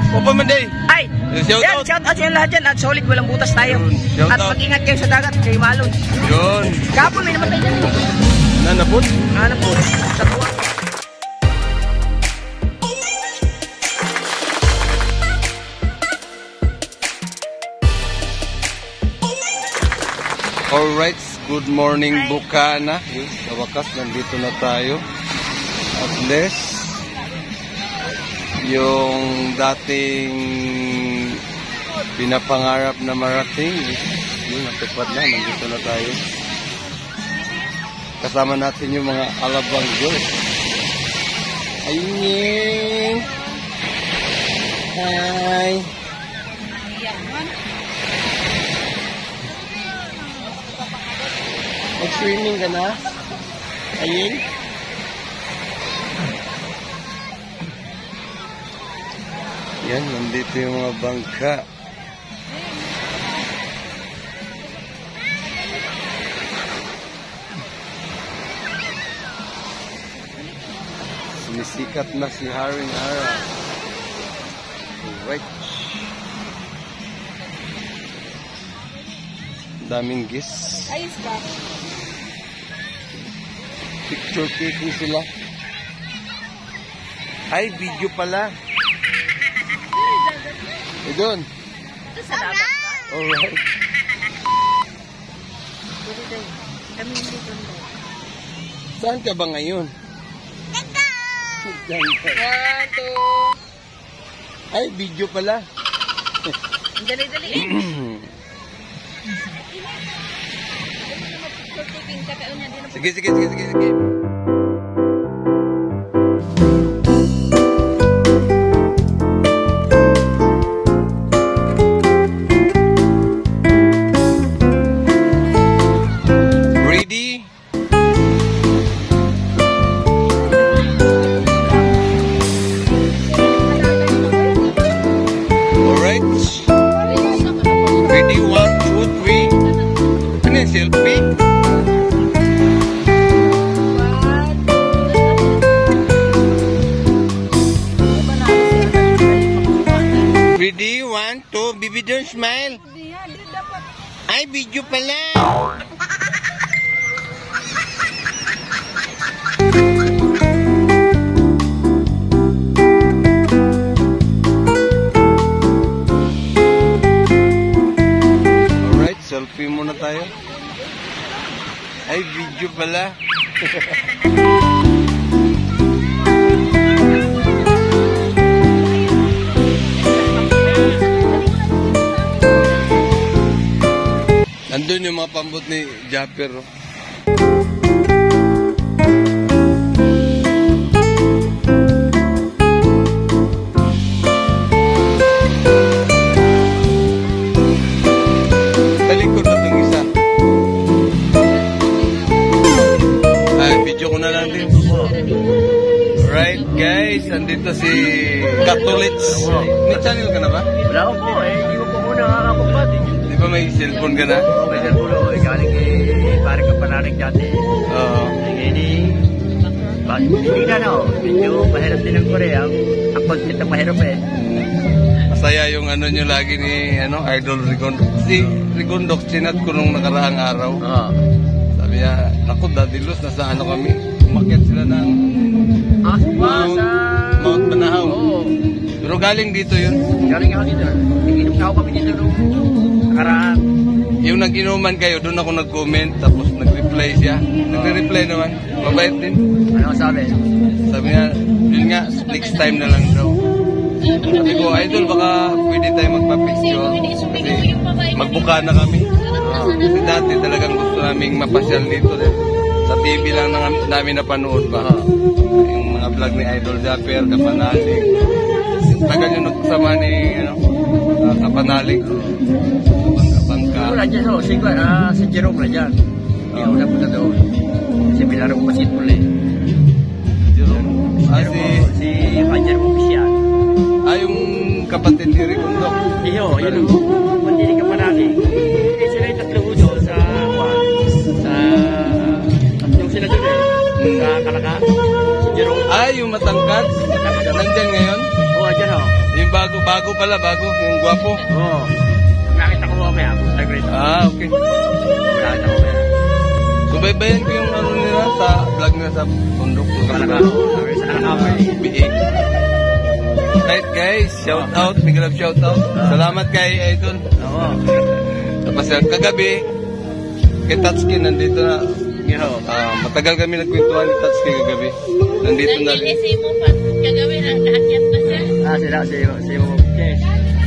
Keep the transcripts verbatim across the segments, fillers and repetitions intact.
Opa Manday. Ay, Shout yan, out. shout out sa inyo lahat dyan. At solid, walang butas tayo. Yun, shout At out. mag-ingat kayo sa dagat, kayo malon. Yun. Kapon, may namatay dyan. Nanapot. Ano po? Sa tuwa. Alright, good morning Bukana. Yes, sa wakas, nandito na tayo. At least, yung dating pinapangarap na marating, yes, yun, natupad na, nandito na tayo. Kasama natin yung mga alabang girls. Ayun. Hi. Mag-swimming ka na? Ayun. Yan, nandito yung mga bangka. Sumisikat na si Haring Hara. Right. Daming gis. Ayos ba? Picture taking sila. Ay, video pala. Eh, doon. Ito sa dagat ba? Alright. Kami hindi doon. Saan ka ba ngayon? Diyan ka. One, two. Ay, video pala. Dali-dali eh. Sige, sige, sige, sige, sige. Ready? Alright. Ready, one, two, three. Ano yung selfie? Ready, one, two, baby don't smile. Ay, video pala. Alright, selfie muna tayo. Ay, video pala. Andun yung mga pambot ni Japper. Oh. Talikod na itong isa. Ay, video ko na lang din. Alright guys, andito si Katolits. May channel ka na ba? Wala ko po eh, hindi ko po muna nakakapagpad eh. Di ba may cellphone ka na? Oo, may cellphone ako eh, galing eh, pare ka panarik dati. Oo. Ngayon eh, bakit hindi na no? Medyo mahirap din ang Korea. Ang content ang mahirap eh. Masaya yung ano nyo lagi ni ano, Idol Rigondok. Si Rigondok, sinat ko nung nakaraang araw. Oo. Sabi niya, naku, Daddy Luz, nasa ano kami? Umakyat sila ng Ah, ba, sa... Mount Banahaw. Oo. Pero galing dito yun. Galing ako dito. Nag-inom na ako kami dito nung nakaraan. Yung nag-inuman kayo, doon ako nag-comment, tapos nag-reply siya. Nagre-reply naman. Mabait din. Ano ang sabi? Sabi niya, yun nga, next time na lang daw. Sabi ko, Idol, baka pwede tayo magpa-picture. Kasi magbuka na kami. Kasi dati talagang gusto naming mapasyal dito. Eh. Sa T V lang na, namin napanood pa. Yung mga vlog ni Idol Japper, Kapanalig. Tagal yung nagsama ni ano, uh, Kapanalig. Bangka-bangka. Wala dyan o, si, ah, si Jerome na dyan. Hindi ako napunta doon. Si Pilar ko basketball eh. Jerome. Ah, si... Si Panjer mo Pisyan. Ah, yung kapatid ni Rigondok. Iyo, yun ang mandili ka panali. Hindi sila yung tatlo udo sa sa tatlong sila doon eh. Sa Kalaka. Si Jerome. Ah, yung matangkad. Nandyan ngayon? Oo, oh, dyan oh. Yung bago, bago pala, bago. Yung gwapo. Oo. Nakita ko mamaya. Saglit. Ah, okay. Nakita ko mamaya. Subaybayan ko yung ano nila sa vlog nila sa bundok. Talaga. Sa nakakapay. Biig. Right guys, shout out, big love shout out. Salamat kay Idol. Oo. Tapos yan, kagabi, kay Tatsuki nandito na. Yun oh. Ah, matagal kami nagkwentuhan ni Tatsuki kagabi. Nandito na rin. Nagigising mo pa kagawin ang naakyat na siya. Ah, sila, sila, sila. Yes.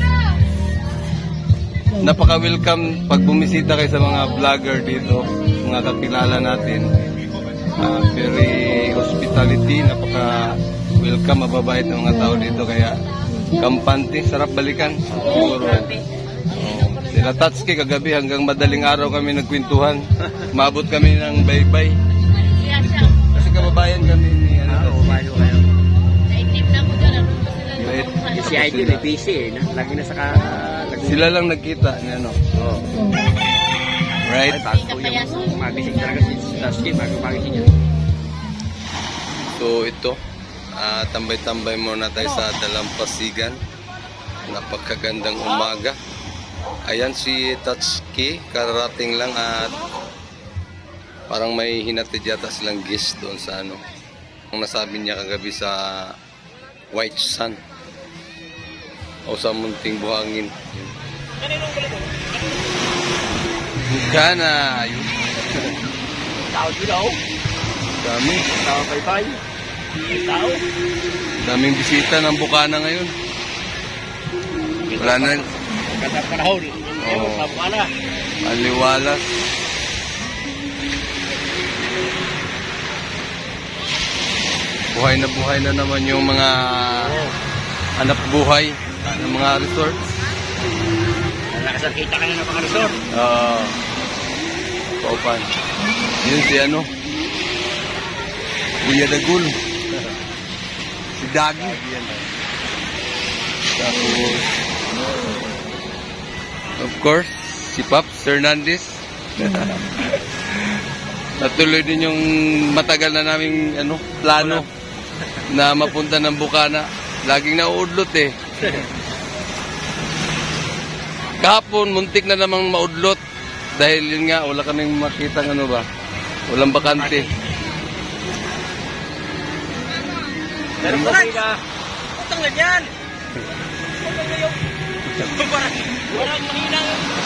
Napaka-welcome pag bumisita kayo sa mga vlogger dito, mga kakilala natin. Uh, very hospitality, napaka-welcome, mababait ng mga tao dito. Kaya kampante, sarap balikan. Siguro. Oh, sila Tatsuki kagabi hanggang madaling araw kami nagkwentuhan. Maabot kami ng baybay. Kaya siya, Kasi kababayan kami ni ano, Ah, oo, bayo kayo. naitip na mo dyan. Ano ba sila Right. nung Si Idol, eh, busy eh. no? Lagi na sa ka... Lagi Sila lang nagkita ni ano. Oo. Right? Ay, bago yung magising talaga si Sasuke, bago magising niya. So ito, ah, tambay-tambay muna tayo sa Dalampasigan. Napakagandang umaga. Ayan si Tatsuki, kararating lang at parang may hinatid yata silang guest doon sa ano. Ang nasabi niya kagabi sa White Sun o sa munting buhangin. Kana, yun. Tao dilaw, Dami. tao paypay, tao. Daming bisita ng Bukana ngayon. Wala na. Ganda panahon. Oo. Sa Bukana. Aliwalas. Buhay na buhay na naman yung mga hanap buhay ng mga resorts. Nakasal kita ka na ng mga resort. Oo. Paupan. Yun si ano. Kuya Dagul. Si Dagi. Tapos, of course, si Pops Hernandez. Natuloy din yung matagal na naming ano, plano na mapunta ng Bukana. Laging nauudlot eh. Kahapon, muntik na namang maudlot. Dahil yun nga, wala kaming makita ano ba. Walang bakante. Pero kung ka, utang na dyan. Utang na yung... Walang mahina.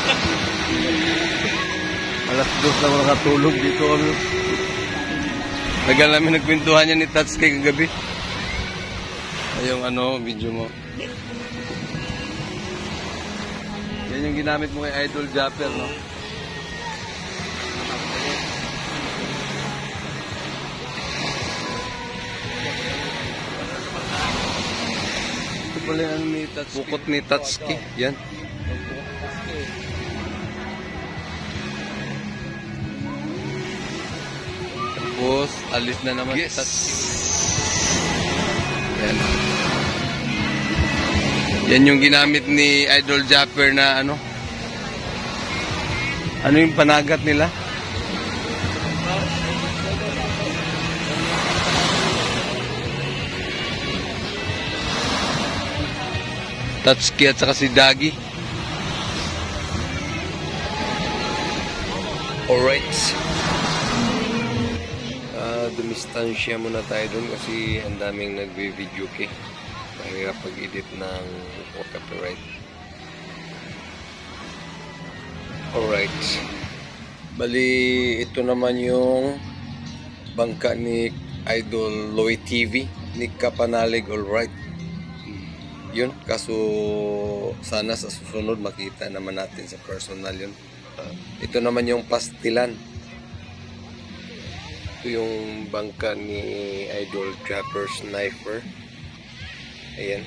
Alas dos na wala katulog dito kami. Tagal namin nagkwentuhan niya ni Tatsuki kagabi. Ay, yung ano, video mo. Yan yung ginamit mo kay Idol Japper, no? Ito pala yung ano ni Tatsuki. Bukot ni Tatsuki. Yan. Tapos, alis na naman yes. Si Tatsuki. Yan. Yan yung ginamit ni Idol Japper na ano. Ano yung panagat nila? Tatsuki at saka si Dagi. Alright. Uh, dumistansya muna tayo dun kasi ang daming nagbe-video kay. Mahirap pag-edit ng copyright. Alright. Bali, ito naman yung bangka ni Idol Loy T V. Ni Kapanalig, alright. Yun, kaso sana sa susunod makita naman natin sa personal yun. Ito naman yung Pastilan. Ito yung bangka ni Idol Trapper Sniper. Ayan.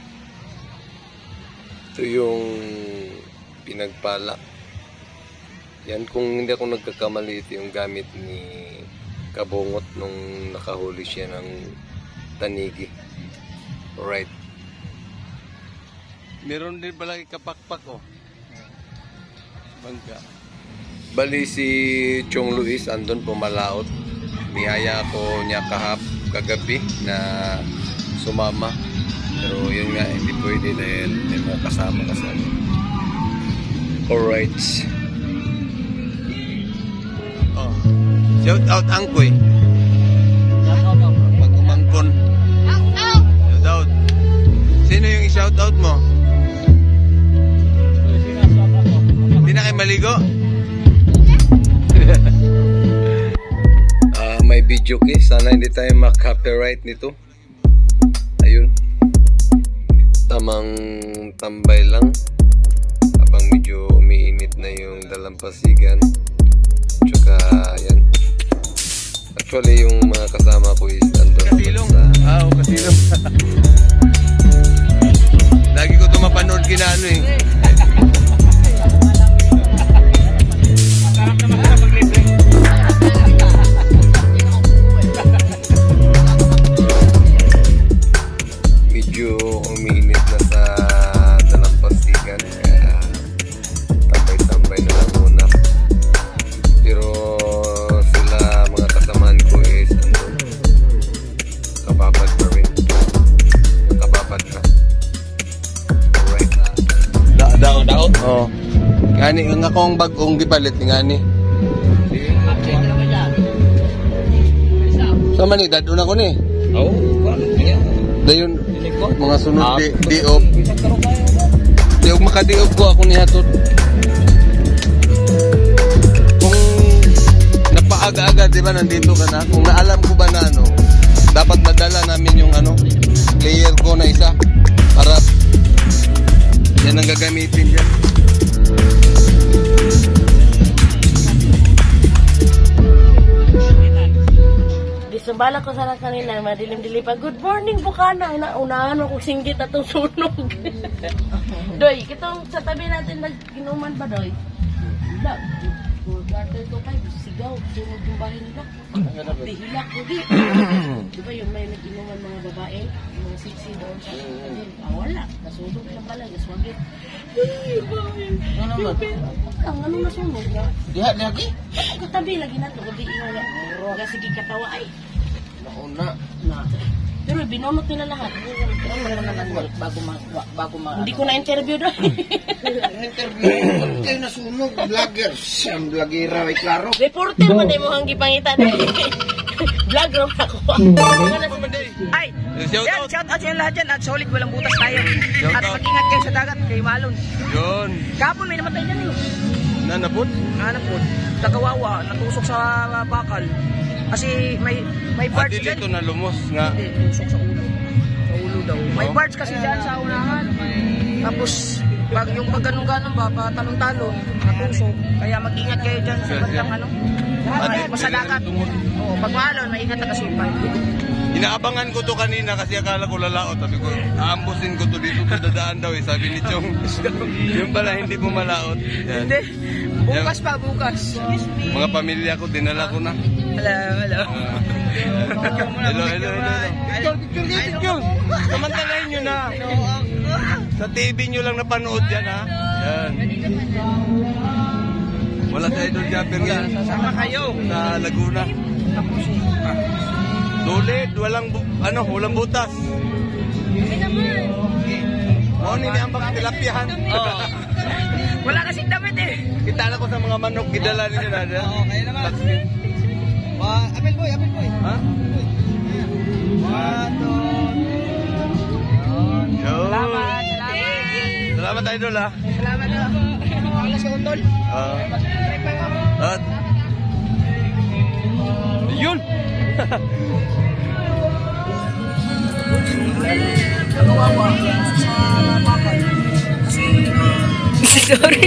Ito yung Pinagpala. Yan, kung hindi ako nagkakamali, ito yung gamit ni Kabungot nung nakahuli siya ng tanigi. Alright. Meron din pala kapakpak, oh. Bangka. Bali si Chong Luis andun pumalaot. Niyaya ko niya kahap kagabi na sumama. Pero yun nga, hindi pwede dahil may mga kasama kasama. Alright. Oh. Shout out Angkoy. Pag-umangkon. Shout out. Sino yung i-shout out mo? Hindi na kayo maligo? uh, may video key. Sana hindi tayo mak-copyright nito. Ayun. Tamang tambay lang. Habang medyo umiinit na yung dalampasigan. Tsaka yan. Actually yung mga kasama ko is nandun kasilong sa... Ah, oh, kasilong. Lagi ko ito mapanood kinano eh. Medyo umiinit na sa dalampasigan. Kaya tambay-tambay na lang muna. Pero sila mga kasamahan ko is ano, kababad pa rin. Kababad na. Alright. Daw, daw? Oo. Ngani, ang akong bagong gipalit, ngani. Sama ni, dadun ako ni. Oo, dayon, mga sunod di, diop. Diop, makadiop ko ako ni hatod. Kung napaaga-aga, di ba, nandito ka na? Kung naalam ko ba na ano, dapat madala namin yung ano, player ko na isa. Para yan ang gagamitin dyan. Sumbala ko sana kanina, madilim-dilim pa. Good morning, Bukana. Una unahan ako singgit atong sunog. Doy, kitong sa tabi natin nag-inuman ba, Doy? Wala. Garter to kayo, sigaw. Sunog yung bahay nila. Pihilak ko di. Di ba yun, may nag-inuman mga babae? Mga siksi doon sa atin. Ah, wala. Nasunog lang pala. Gaswagit. Ay, bahay. Ano naman? Ang ano nasunog na? Diha, lagi? Katabi lagi na ito. Gabi nga nga. Huwag sige katawa ay. Nauna. Na. Pero binunot nila lahat. Bago ma... Bago ma... Hindi ko na-interview doon. interview. Kayo nasunog. Vlogger. Siyang vlogera. Ay klaro. Reporter man ay mo hanggi pangita doon. Vlogger ako. Ay! Shout Yan, out. shout out sa lahat dyan. At solid, walang butas tayo. Shout At out. mag-ingat kayo sa dagat. Kayo malon. Yun. Kapon may namatay dyan eh. Nanapot? Ano po? Tagawawa. Natusok sa uh, bakal. Kasi may may parts Adil dyan. ito na lumos nga. Hindi, tusok sa ulo. Sa ulo daw. May parts kasi dyan sa unahan. Tapos, pag yung pag ganun-ganun ba, patalong-talong, natusok. Kaya mag-ingat kayo dyan sa bandang ano. Adil, Basta dagat. Oo, pag maalon, maingat na kasi yung pipe. Inaabangan ko to kanina kasi akala ko lalaot. Sabi ko, aambusin ko to dito sa dadaan daw eh. Sabi ni Chong. Yung pala hindi mo malaot. Yan. Hindi. Bukas pa, bukas. Mga pamilya ko, dinala ko na. Hello, hello. Hello, hello, hello. Picture, picture, picture. Samantalahin nyo na. Sa T V nyo lang napanood yan, ha? Yan. Wala sa Idol Jumper yan. Sama kayo. Sa Laguna. Solid, walang, bu- ano, walang butas. Oo, hindi ang tilapyahan. Oo. Wala kasing damit eh. Kita na ko sa mga manok, gidala ninyo na. Oo, kaya naman. Uh, apple boy, apple boy. Ha? One, two, Yo. Salamat, salamat. Salamat, Idol, ha? Salamat na. Wala si Undol. Ah. At yun. Nagawawa sa bakal. Sorry.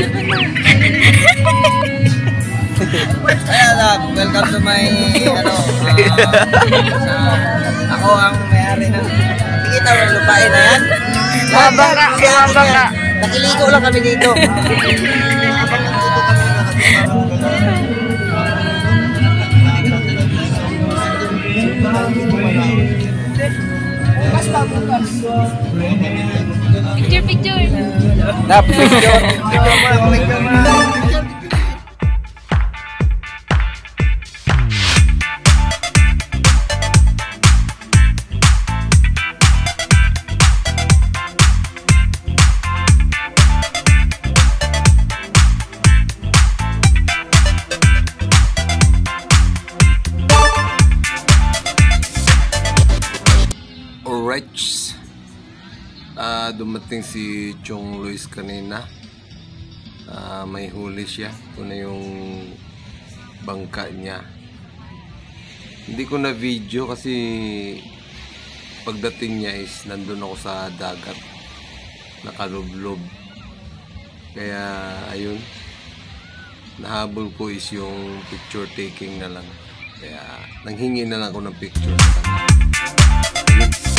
Ayan lang, welcome to my, ano, uh, sa, ako ang may-ari ng, nakikita mo yung lupain na yan? Mga bangka, mga bangka. Nakiligo lang kami dito. Bukas pa, bukas. Picture, picture. Na, picture. Picture, picture. dumating si Chong Luis kanina. Uh, may huli siya. Ito na yung bangka niya. Hindi ko na video kasi pagdating niya is nandun ako sa dagat. Nakalublob. Kaya ayun. Nahabol ko is yung picture taking na lang. Kaya nanghingi na lang ako ng picture. Ayun.